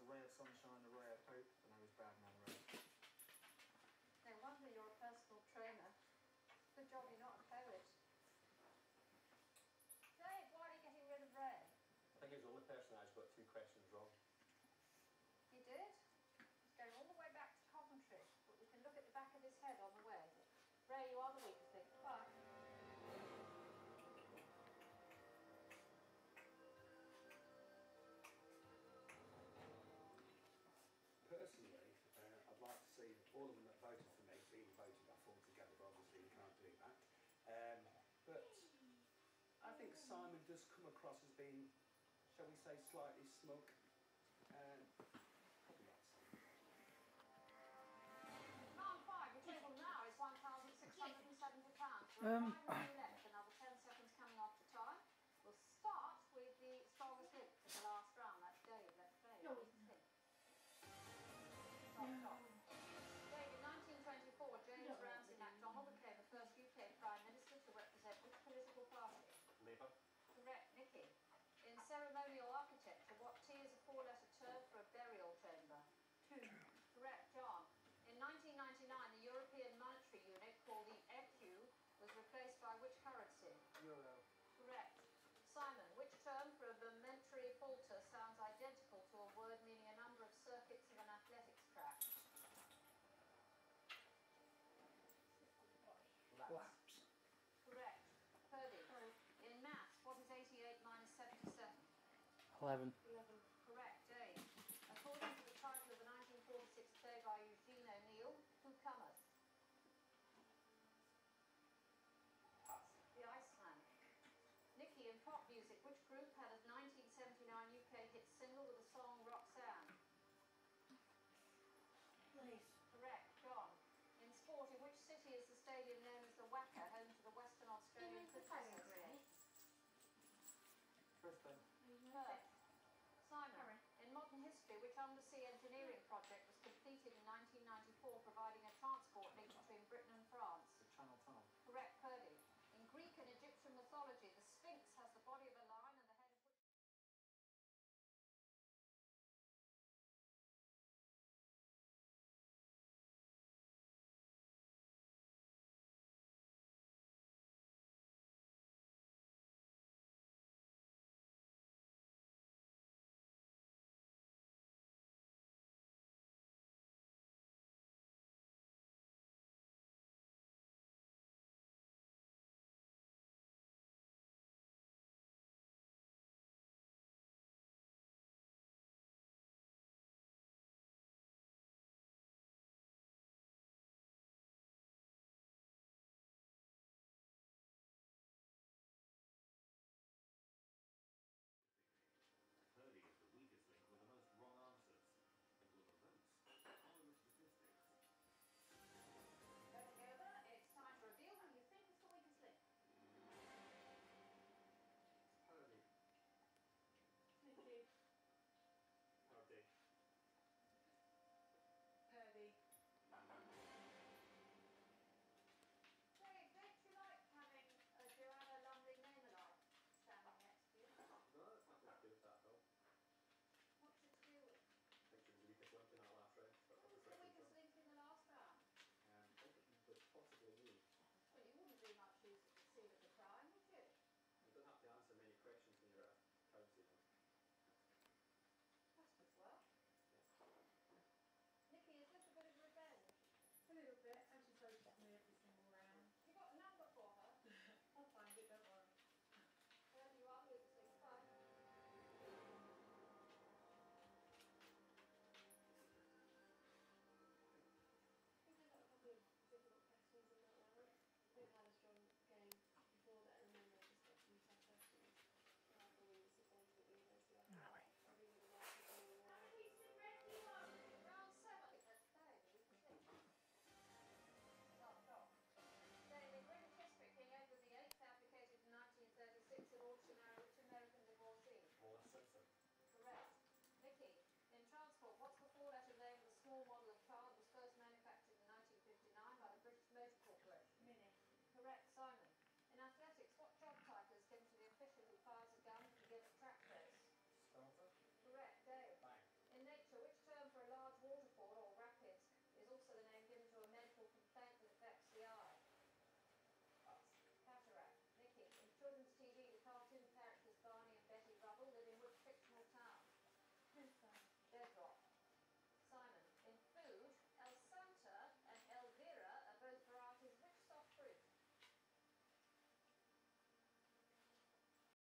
ray of sunshine, a ray of hope, and I was bad man ray. No wonder you're a personal trainer. Good job you're not a poet. Dave, why are you getting rid of Ray? I think he was the only person I got 2 questions wrong. You did? He's going all the way back to Coventry, but we can look at the back of his head on the way. Ray, you are the weaker thing. Bye. Personally, I'd like to see all of them that voted for me being voted off altogether, but obviously you can't do that. But I think Simon does come across as being, shall we say, slightly smug. Probably not Simon. Round 5, your total now is £1,670. We're 5 left, another 10 seconds coming off the time. We'll start with the strongest hit for the last round. That's Dave. Let's play. Dave, in 1924, James Ramsay MacDonald became the first UK Prime Minister to represent which political party? Labour. Correct, Nicky. In ceremonial architecture, what T is a 4-letter term for a burial chamber? 2. Correct, John. In 1999, the European monetary unit, called the ECU, was replaced by which currency? Euro. Correct. Simon, which term for a momentary halter sounds identical to a word meaning a number of circuits of an athletics track? Laps. Correct. Purdy. In maths, what is 88 minus 77? 11.